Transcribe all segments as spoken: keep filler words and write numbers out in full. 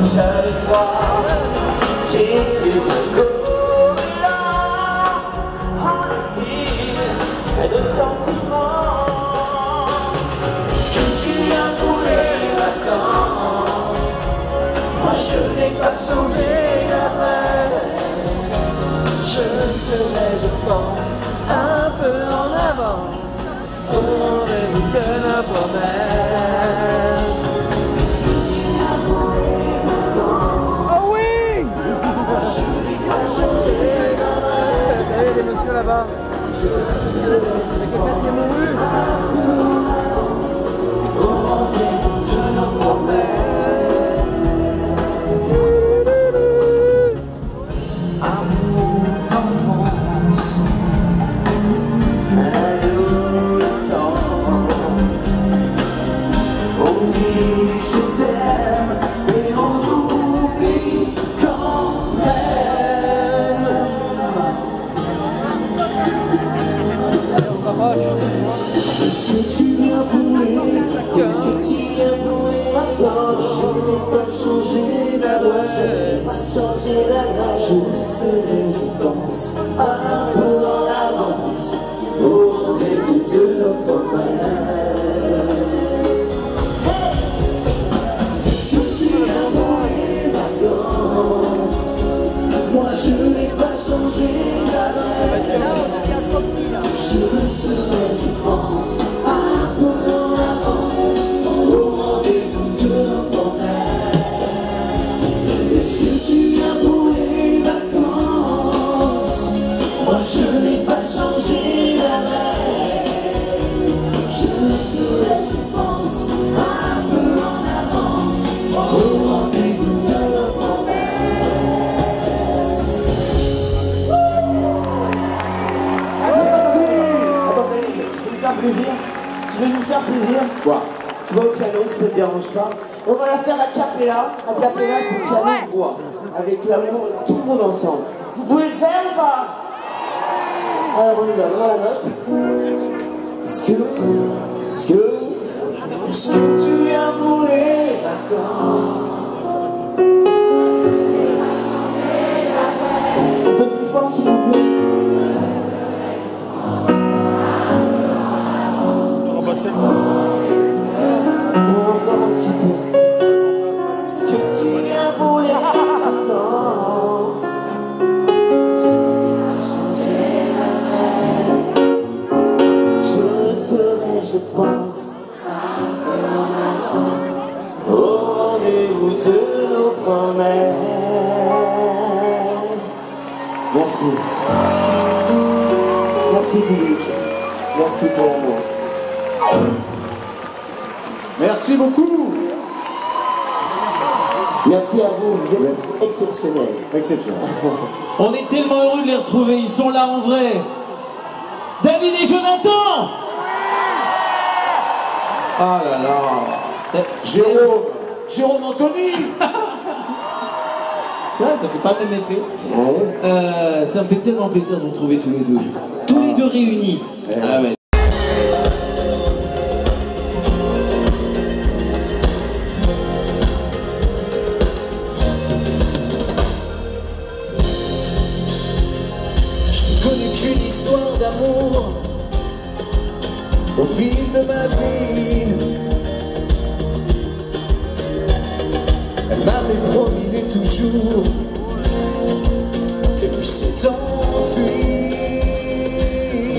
J'avais froid, j'étais encore là, en exil et de sentiments. Est-ce que tu as pour les vacances? Moi je n'ai pas changé d'adresse. Je serai, je pense, un peu en avance au rendez-vous de nos promesses. Il y a des messieurs là-bas. Il y a quelqu'un qui est mouru. Au rendez-vous de nos promesses. Amour d'enfance, adolescence. On dit je t'aime et on oublie quand même. Est-ce que tu viens pour les vacances? Est-ce que tu viens pour les vacances? Je n'ai pas changé d'adresse. Je n'ai pas changé d'adresse. Je serai, je pense, un peu en avance au rendez-vous de nos promesses. Hey! Est-ce que tu viens pour les vacances? Moi je n'ai pas changé d'adresse. Je serai, je pense, un peu en avance au rendez-vous de nos promesses. Est-ce que tu viens pour les vacances? Moi je n'ai pas changé d'adresse. Je serai, je pense, un peu en avance au rendez-vous de nos promesses. Plaisir. Tu veux nous faire plaisir? Quoi? Tu vas au piano si ça te dérange pas. On va la faire a cappella. A cappella c'est piano voix. Avec l'amour, tout le monde ensemble. Vous pouvez le faire ou pas? Alors on y va, on a la note. Est-ce que, est-ce que, est-ce que tu viens pour les vacances? Un peu plus fort s'il vous plaît. Encore un petit peu. Est-ce que tu viens pour les vacances? Je serai, je pense, au rendez-vous de nos promesses. Merci. Merci public. Merci pour l'amour. Merci beaucoup. Merci à vous, vous êtes exceptionnels. Exceptionnel. On est tellement heureux de les retrouver, ils sont là en vrai. David et Jonathan. Ah là là. Jérôme. Jérôme Anthony. Ça, ça fait pas le même effet. Euh, ça me fait tellement plaisir de vous retrouver tous les deux. Tous les deux réunis. Ah ouais. D'amour au fil de ma vie, elle m'avait promis de toujours, et puis s'est enfuie.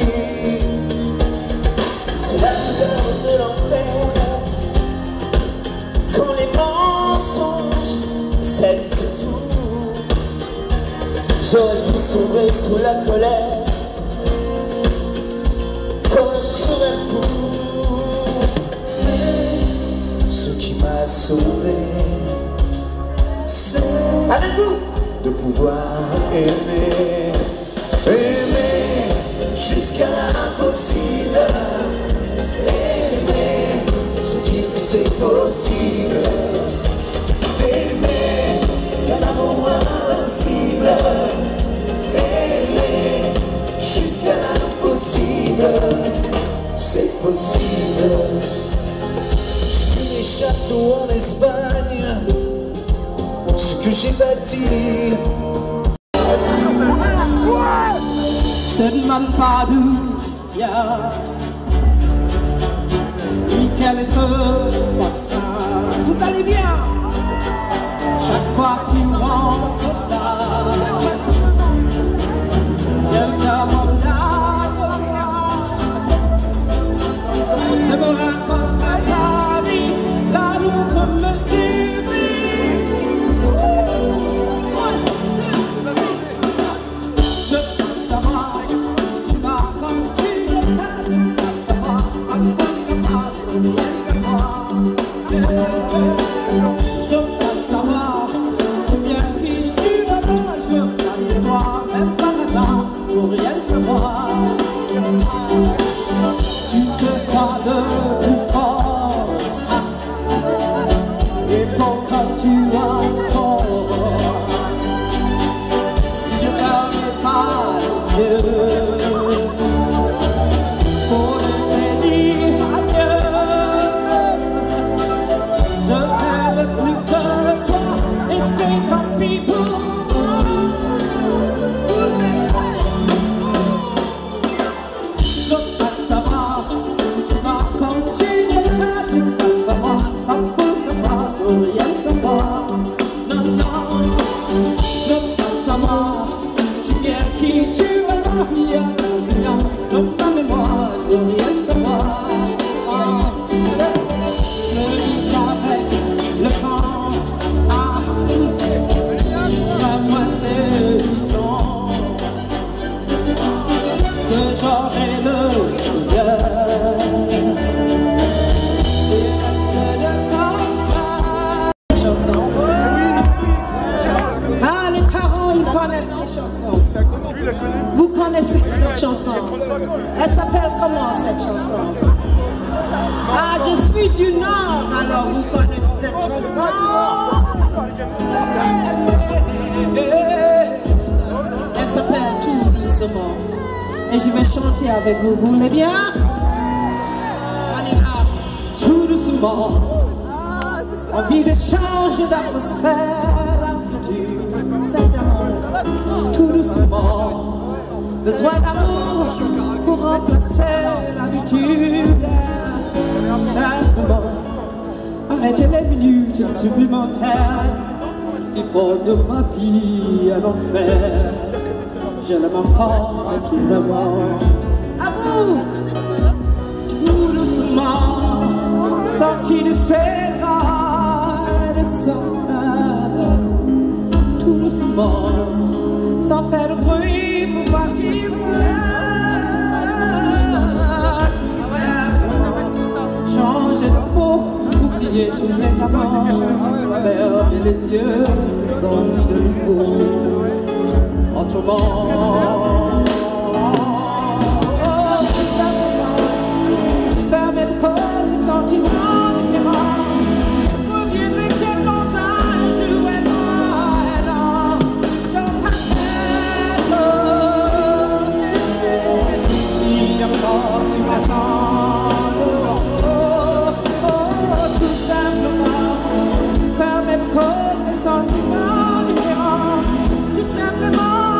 C'est la douleur de l'enfer quand les mensonges salissent tout. J'aurais pu sombrer sous la colère comme un cheval fou. Mais ce qui m'a sauvé, c'est avec vous de pouvoir aimer, aimer jusqu'à l'impossible, aimer, se dire que c'est possible, d'aimer d'un amour invincible, aimer jusqu'à l'impossible. C'est possible. J'ai vu des châteaux en Espagne, touché bâti. Je te demande pas d'où tu viens, ni quel est ce matin. Vous allez bien? Chaque fois que tu rentres tard, je me demande ne me raconte pas ta vie, la nôtre me suffit. Je veux savoir, tu vas comme tu l'étais. Je veux savoir, ça me fait pas, je veux rien savoir. Je veux savoir, bien qui tu vas pas. Je veux pas l'histoire, même par hasard, pour rien savoir. Tu te crois le plus fort, et pourtant tu as tort. Si je fermais pas les yeux pour laisser dire adieu, je t'aime plus que toi, et c'est tant pis pour moi. Je veux savoir, tu vas continuer ta, je veux savoir, ça me fout de moi, je veux rien savoir. Non, non, je veux savoir, tu viens qui tu es pas, rien, rien, dans ma mémoire, je veux rien savoir. Oh, tu sais, je me dis qu'avec le temps, ah, je serai moins séduisant, que j'aurai le cœur et reste de ton cœur. Chanson. Ah, les parents, ils connaissent ces chansons. Vous connaissez cette chanson? Elle s'appelle comment cette chanson? Ah, je suis du Nord, alors vous connaissez cette chanson? Elle s'appelle Tout doucement. Et je vais chanter avec vous, vous voulez bien? On y va. Tout doucement. Envie de changer d'atmosphère, d'altitude, cet amour. Tout doucement. Besoin d'amour pour remplacer l'habitude. Simplement, arrêtez les minutes supplémentaires qui font de ma vie un enfer. Je l'aime encore, mais tout vraiment. À vous, tout doucement, sorti de ses draps de son cœur. Tout doucement, sans faire de bruit pour pas qu'il me lève. Tout simplement, changer de peau, oublier tous les amants, fermer les yeux, se sentir de nouveau. Autrement, oh, tout simplement, fermer le corps des sentiments différents. Reviendrai peut-être dans un jour et non, dans ta tête. Si encore tu m'attends, oh, oh, oh, tout simplement, fermer le corps des sentiments différents. Tout simplement.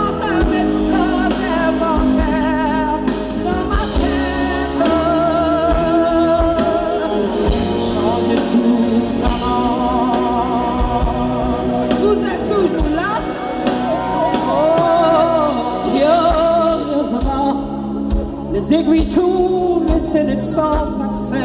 Les aiguilles tournent, laissez les sangs passer.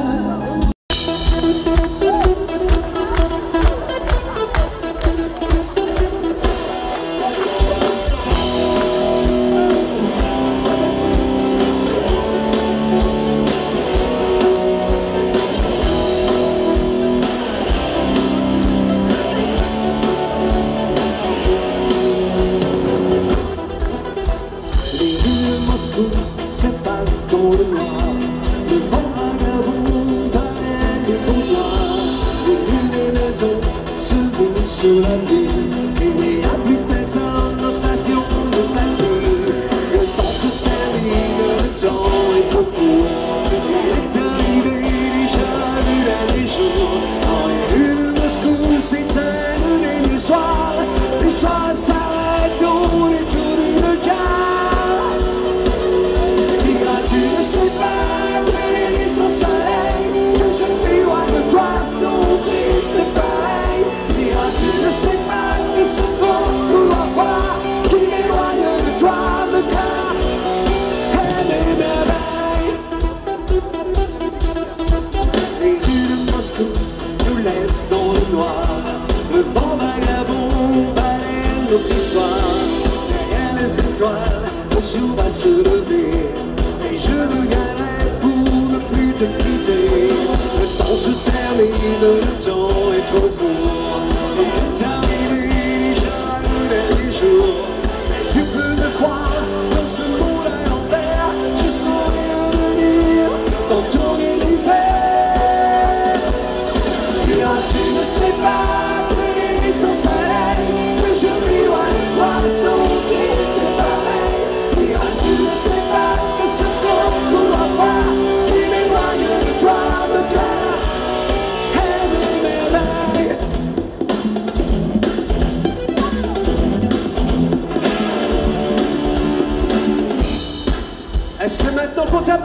S'efface dans le noir, le vent vagabond balaie les trottoirs, les rues des maisons se roulent sur la ville, il n'y a plus personne aux stations de taxi. Le temps se termine, le temps est trop court, il est arrivé déjà le dernier jour. Dans les rues de Moscou s'éteignent les nuits soirs. Le vent vagabond balaie notre histoire. Derrière les étoiles, le jour va se lever. Et je me galerai pour ne plus te quitter. Le temps se termine, le temps est trop court. Il est arrivé déjà le dernier jour. Mais tu peux me croire, dans ce monde à l'envers, je saurais revenir dans ton univers. Car tu ne sais pas que les nuits sont soleil, que je m'éloigne de toi sans que c'est pareil. Car tu ne sais pas que ce qu'on pourra voir qui m'éloigne de toi me place et m'éveille. Et c'est maintenant qu'on t'appelle.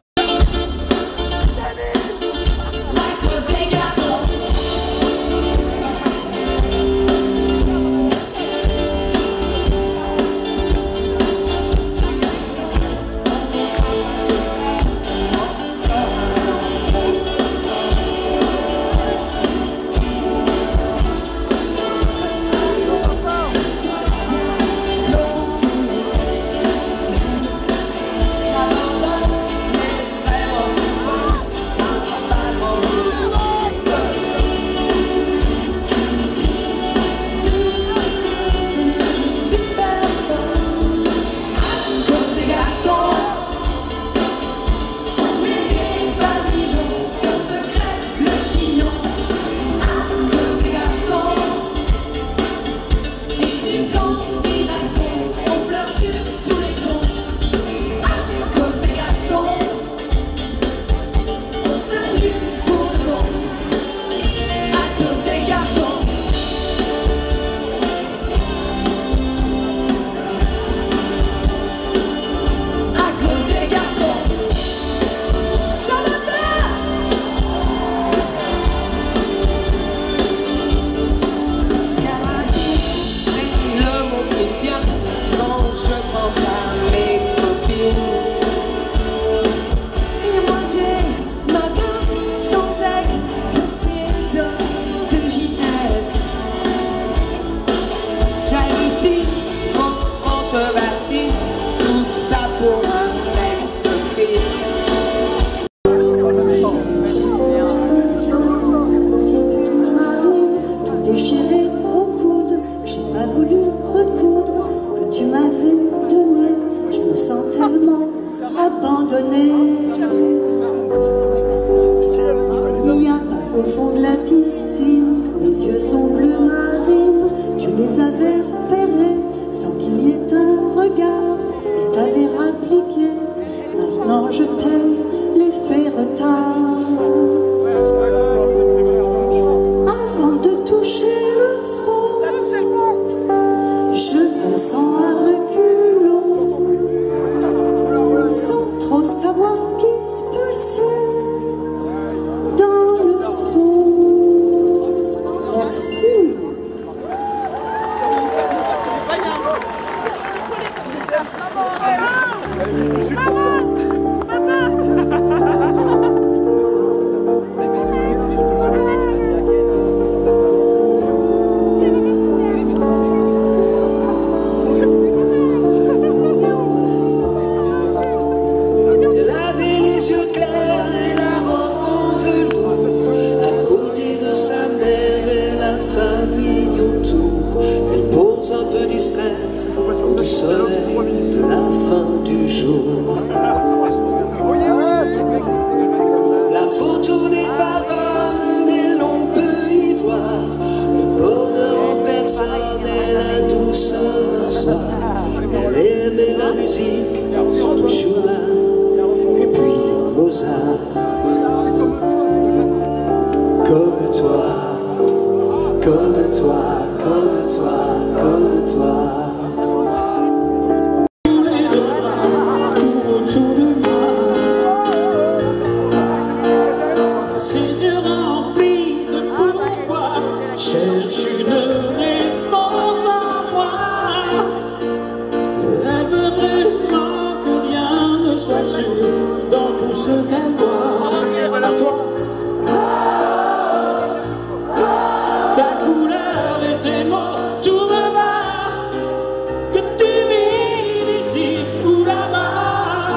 Ta couleur est tes mots, tout me va. Que tu vives ici ou là-bas.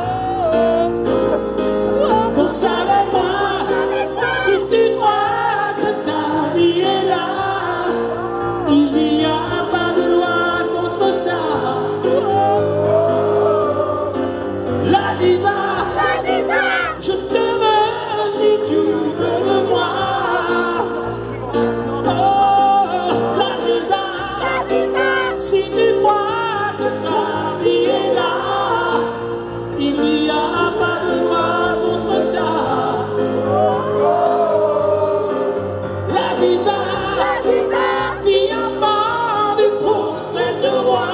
Pense avec moi, si tu crois que ta vie est là, il n'y a pas de loi contre ça. La Ziza, je te veux si tu veux de moi. Oh, la Ziza, si tu crois que ta vie est là, il n'y a pas de loi contre ça. La Ziza, fille enfant du prophète roi.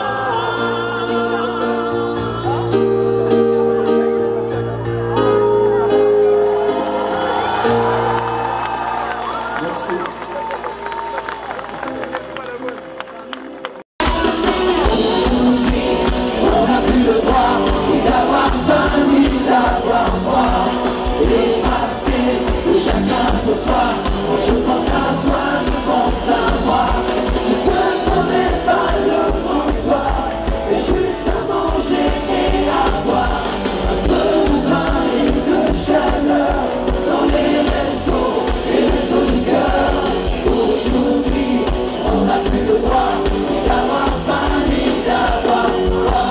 Merci. On n'a plus le droit d'avoir faim ni d'avoir froid. Et passer chacun pour soi. Je pense à toi, je pense à moi. Je te promets pas le bonsoir, mais juste à manger et à boire. Un peu de vin et de chaleur dans les restos et les restos du cœur. Aujourd'hui, on n'a plus le droit d'avoir faim ni d'avoir froid.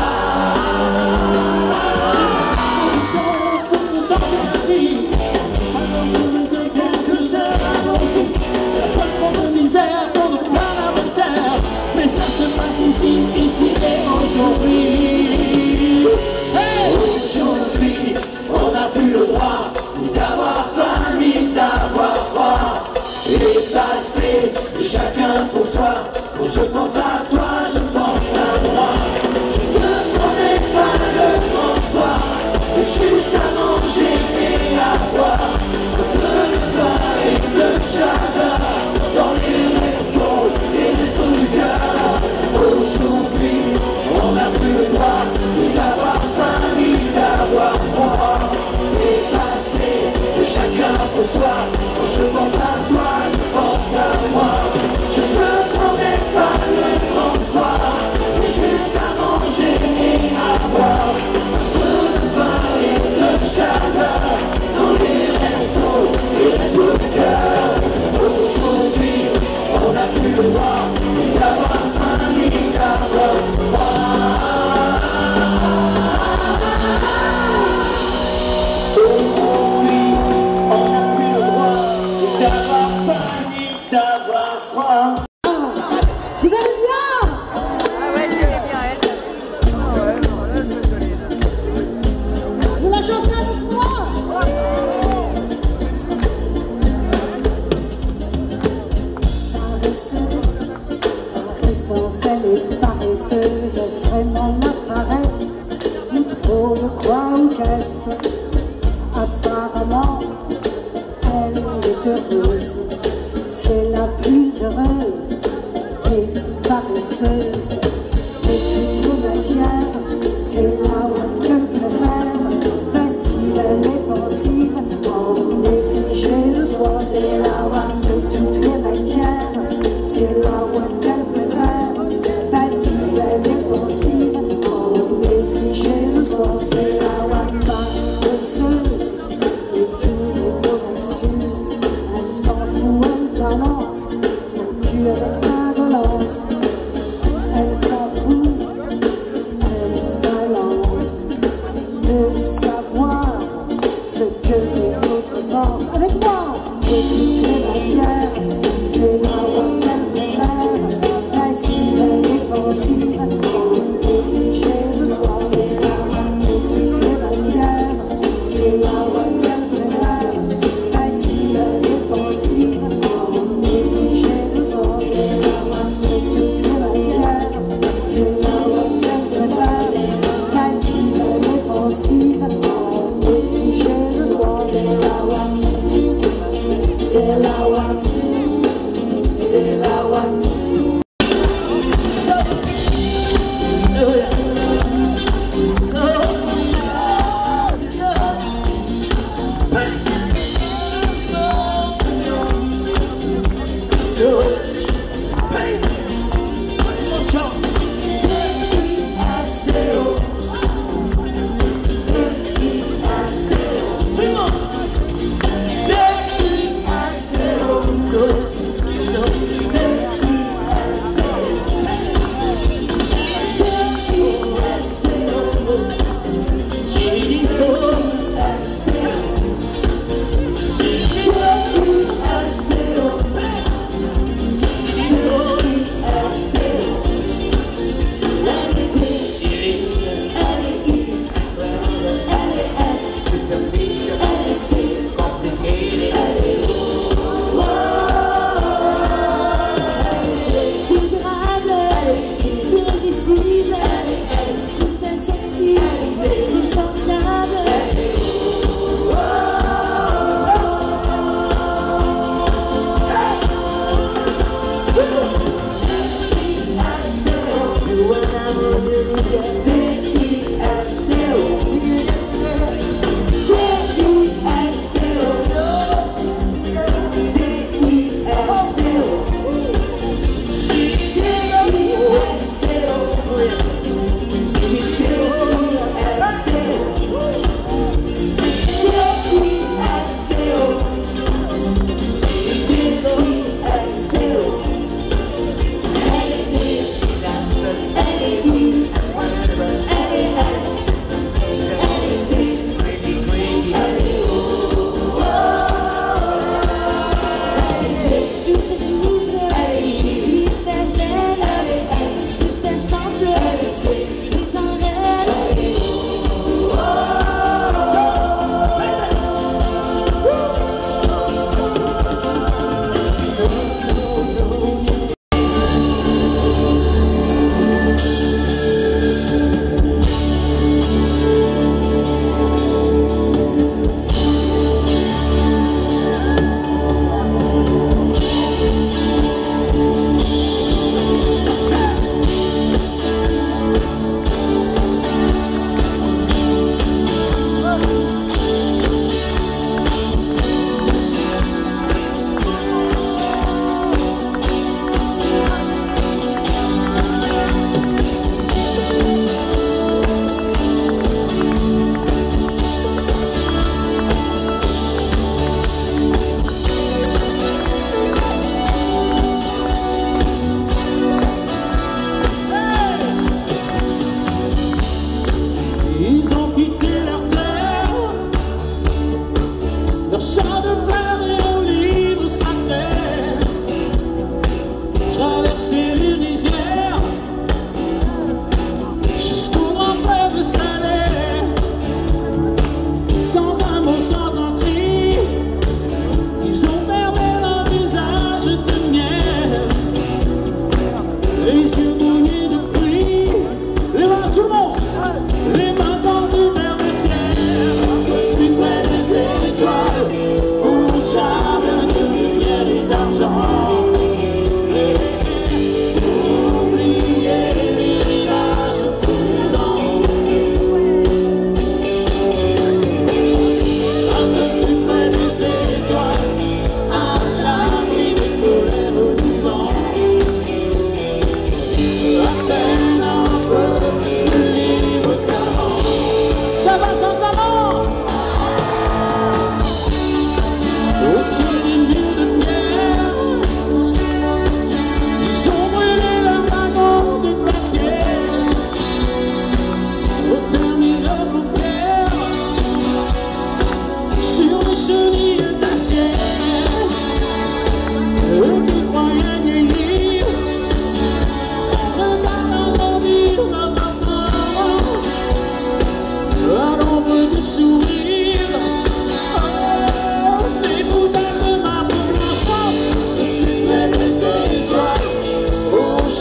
Mais ça se passe ici, ici et aujourd'hui. Hey! Aujourd'hui, on n'a plus le droit ni d'avoir faim ni d'avoir froid. Et passer chacun pour soi. Quand je pense à toi, je pense à moi. Je te promets pas le bonsoir, mais juste à manger et à boire. Un peu de vin et de chaleur dans les restos et les restos du cœur. Aujourd'hui, on n'a plus le droit ni d'avoir faim ni d'avoir froid. Et passer chacun pour soi. Quand je pense à toi, je pense à moi. Je te promets pas le bonsoir, mais juste à manger et à boire. Un peu de vin et de chaleur dans les restos et les restos du cœur. Aujourd'hui, on n'a plus le droit ni d'avoir faim ni d'avoir froid. Aujourd'hui, on n'a plus le droit ni d'avoir faim ni d'avoir froid. Vous allez bien? Ah ouais, je vais bien, elle. Ah ouais, bon, là, je vais aller, là. Vous la chantez avec moi? Paresseuse, paresseuse, elle est paresseuse. Est-ce vraiment la paresse? Ou trop de quoi ou qu'est-ce? Apparemment, elle est heureuse. C'est la plus heureuse des paresseuses. De toutes les matières, c'est la ouate qu'elle préfère. Passive, elle est pensive, en négligé le soir. C'est la ouate de toutes les matières, c'est la ouate qu'elle préfère. Passive, elle est pensive, en négligé le soir. C'est la ouate paresseuse, et tous les mots s'usent. Elle s'en fout, elle balance son cul avec indolence. Elle s'en fout, elle se balance de savoir ce que les autres pensent. Avec moi, de toutes les matières, c'est la voix qu'elle préfère. Passive, elle est pensive, négligé le soir. C'est la voix de toutes les matières, c'est la voix qu'elle préfère. Passive, elle est pensive, négligé le soir. C'est la voix de toutes les matières, c'est la voix qu'elle préfère. Passive, elle est pensive, négligé le soir. C'est la voix, c'est la voix, c'est la voix.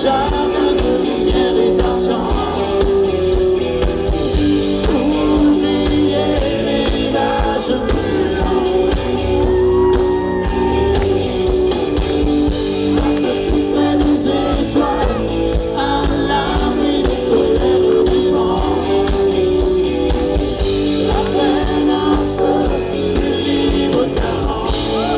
chacun de lumière et d'argent. Oubliez les nages brûlants. Près des étoiles, à l'abri des colères du vent. La peine un peu plus libre qu'avant.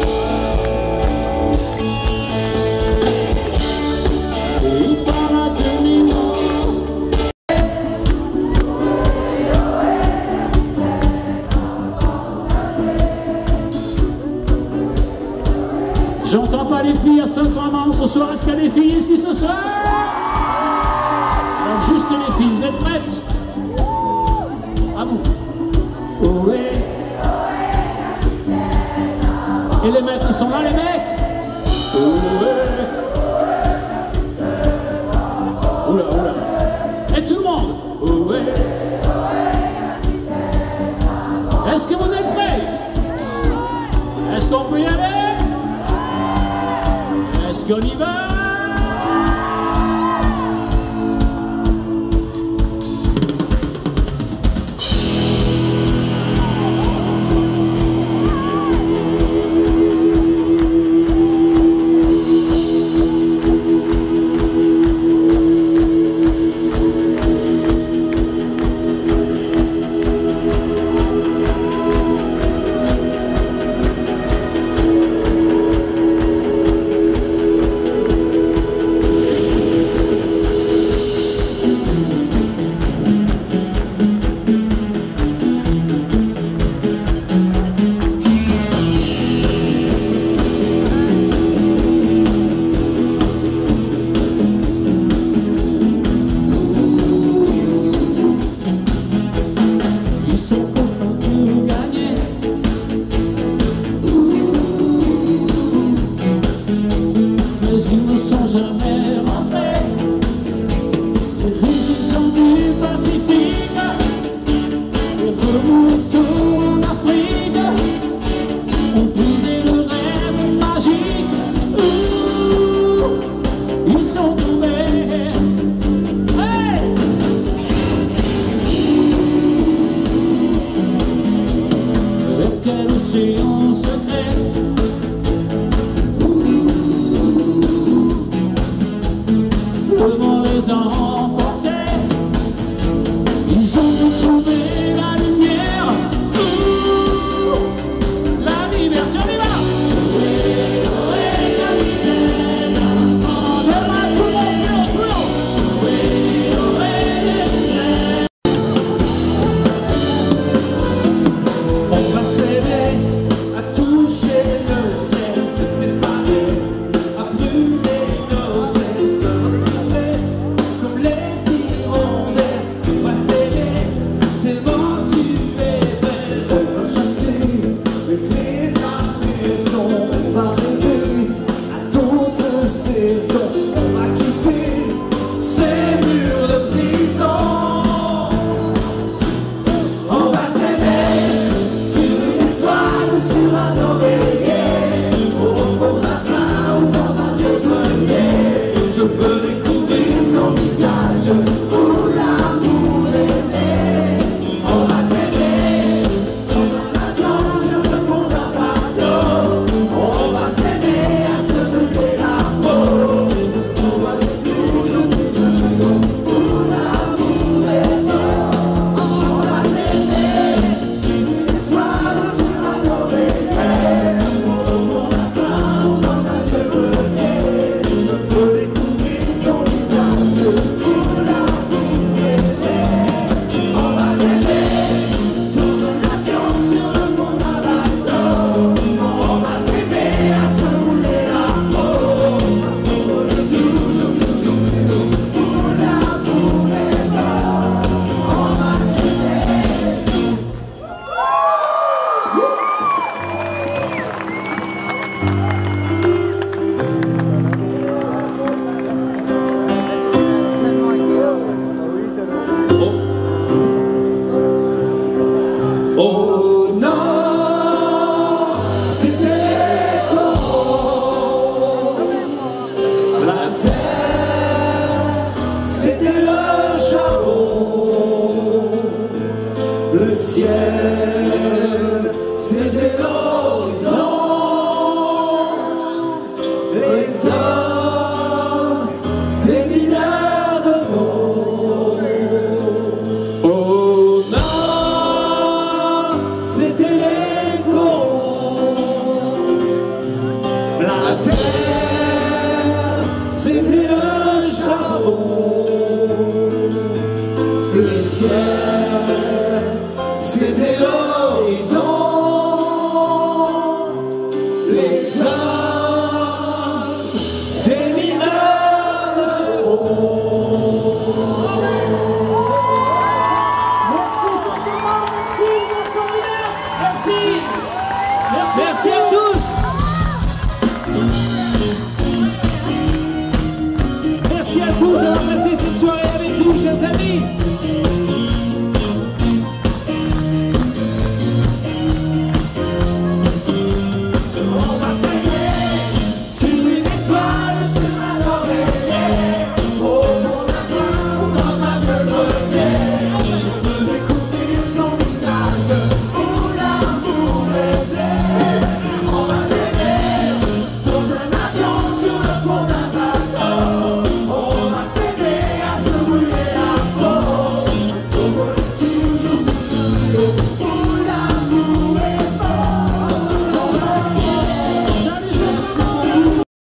Et par un demi-mot. J'entends pas les filles à Saint-Maman ce soir. Est-ce qu'il y a des filles ici ce soir? Donc juste les filles, vous êtes prêtes? À vous. Ohé. Et les mecs, ils sont là les mecs? Ohé. Oula, oula. Et tout le monde? Ohé. Est-ce que vous êtes prêts? Est-ce qu'on peut y aller? Est-ce qu'on y va? Ils ne sont jamais rentrés. Les riches sont du Pacifique, les remous tout en Afrique ont brisé le rêve magique. Ouh, ils sont tombés. Hey! Vers quel océan secret? Devant les emporter, ils ont trouvé la lumière. Ouh, la liberté, on y va. Ohé, ohé, capitaine, on devra tout le monde, tout le monde. Ohé, ohé, capitaine. On va s'aimer, à toucher le ciel, se séparer, à brûler nos ailes, se retrouver comme les hirondelles. On va s'aimer, tellement tu es belle. On va chanter les clés de la maison. On va rêver à d'autres saisons. On va quitter ces murs de prison. On va s'aimer sur une étoile, sur un oreiller, au fond d'un train ou dans un vieux grenier. Je veux découvrir ton visage où l'amour est né. On va s'aimer dans un avion sur le pont d'un bateau. On va s'aimer à se jeter la peau. On va toujours, toujours, toujours où l'amour est mort. On va s'aimer sur une étoile, sur un oreiller, au fond d'un train ou dans un vieux grenier. Je veux découvrir ton ciel, c'était l'horizon. Les hommes, des mineurs de fond. Au nord, c'était les corons. La terre, c'était le charbon. Le ciel, c'était l'horizon. Les hommes, des mineurs de fond. Merci, Santana, merci, vous êtes formidables. Merci. Merci à tous. Merci à tous d'avoir passé